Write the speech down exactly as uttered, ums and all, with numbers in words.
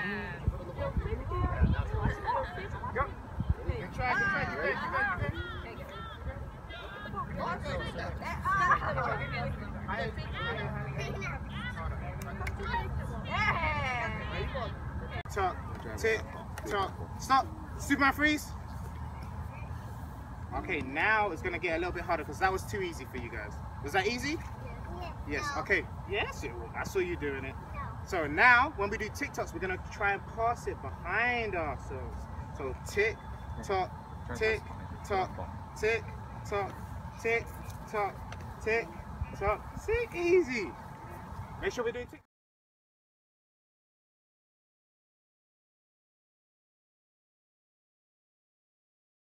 Go. Good try, good try, good try, good try. Tuck, tick, tuck, stop. Superman freeze. Okay, now it's gonna get a little bit harder because that was too easy for you guys. Was that easy? Yes. Okay. Yes, it was. I saw you doing it. So now, when we do tick-tocks, we're gonna try and pass it behind ourselves. So tick, tock, tick, tock, tick, tock, tick, tock, tick, tock. See, easy. Make sure we do tick.